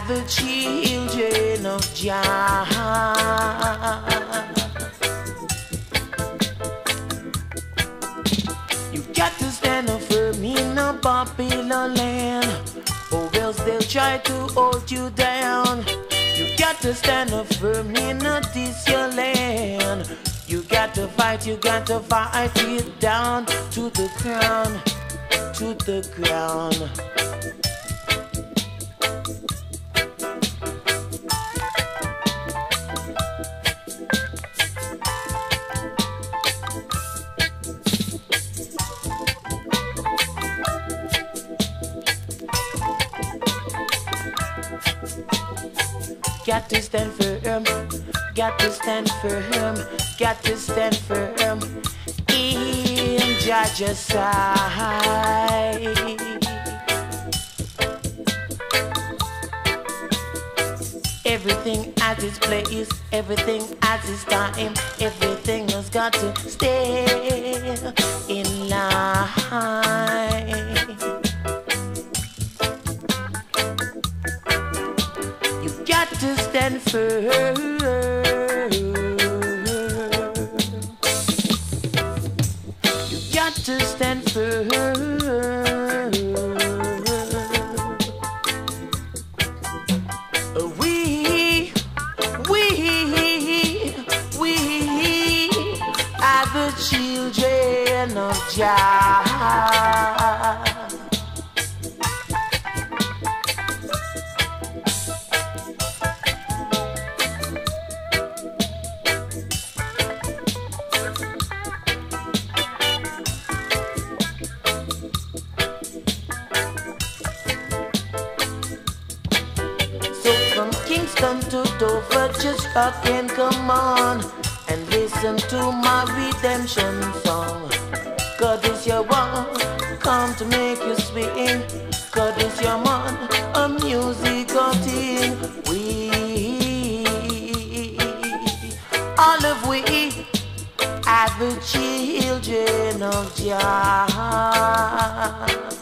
the children of Jah. You got to stand up firm in a Babylon land, or else they'll try to hold you down. You got to stand up firm in a this your land. You got to fight it down to the ground, to the ground. Got to stand firm, got to stand firm, got to stand firm in Jah's side. Everything at its place, everything at its time, everything has got to stay in line. Got to stand firm. You got to stand firm. We are the children of Jah. From Kingston to Dover, just rock and come on and listen to my redemption song. God is your one, come to make you swing. God is your man, a musical thing. We, all of we, are the children of Jah.